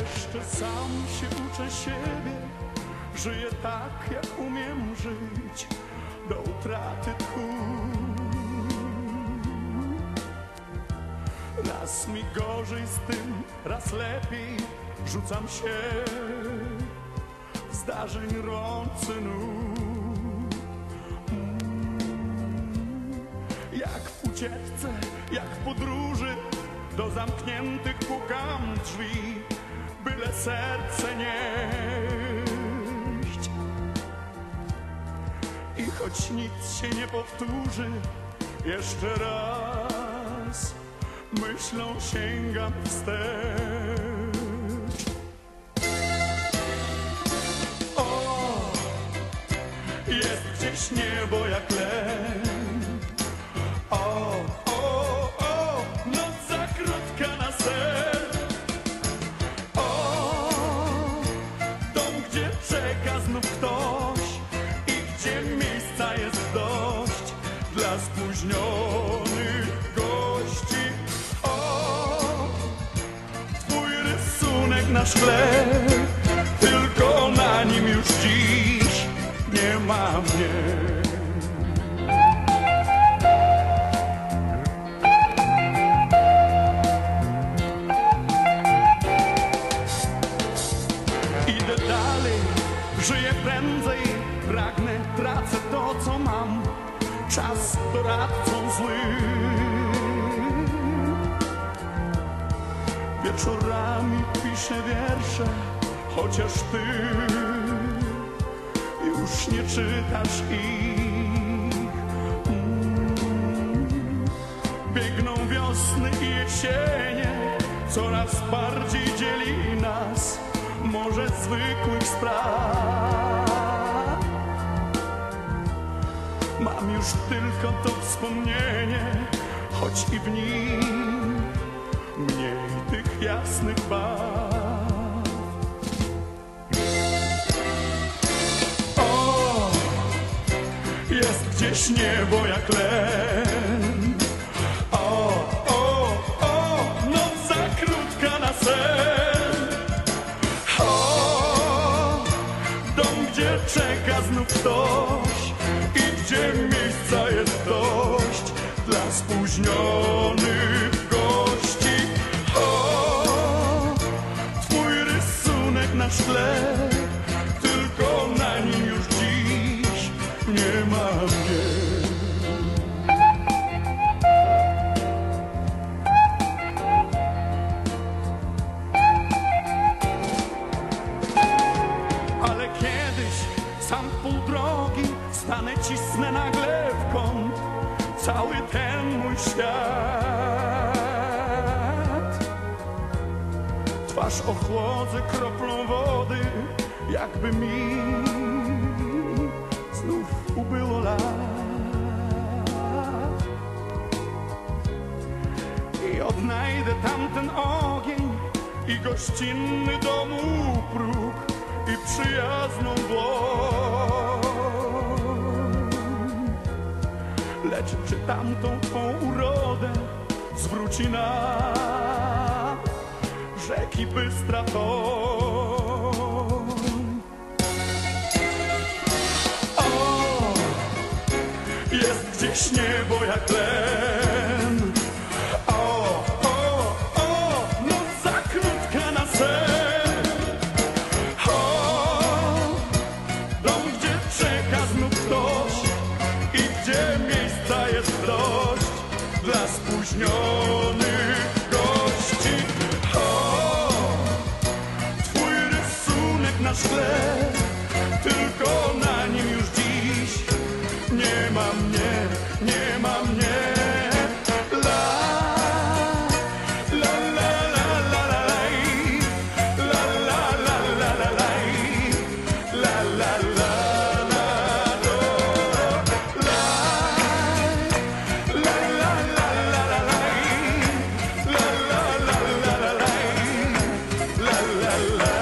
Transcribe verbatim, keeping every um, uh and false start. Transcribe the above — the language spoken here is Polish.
Jeszcze sam się uczę siebie, żyję tak, jak umiem żyć, do utraty tchu. Raz mi gorzej z tym, raz lepiej, rzucam się w zdarzeń rący nóg. Jak w ucieczce, jak w podróży, do zamkniętych pukam drzwi, byle serce nieść. I choć nic się nie powtórzy, jeszcze raz myślą sięgam wstecz. O, jest gdzieś niebo jak len. O, o, o, noc za krótka na sen. O, dom, gdzie czeka znów ktoś i gdzie miejsca jest dość dla spóźnionych gości. O, twój rysunek na szkle, tylko na nim już dziś nie ma mnie. Żyję prędzej, pragnę, tracę to, co mam. Czas doradcą złym. Wieczorami piszę wiersze, chociaż ty już nie czytasz ich. Mm. Biegną wiosny i jesienie, coraz bardziej dzieli nas morze zwykłych spraw. Mam już tylko to wspomnienie, choć i w nim mniej tych jasnych barw. O, jest gdzieś niebo jak len. O, o, o, noc za krótka na sen. Czeka znów ktoś i gdzie miejsca jest dość dla spóźnionych gości. O, twój rysunek na szkle, tylko na nim już dziś nie ma mnie. Sam pół drogi stanę, cisnę nagle w kąt cały ten mój świat. Twarz ochłodzę kroplą wody, jakby mi znów ubyło lat. I odnajdę tamten ogień i gościnny domu próg i przyjazną dłoń. Lecz czy tamtą twą urodę zwróci nam rzeki bystra toń? O, jest gdzieś niebo jak len. O, o, o, noc za krótka na sen. Dla spóźnionych gości. O, twój rysunek na szkle, tylko na nim już dziś nie ma mnie, nie ma mnie. La la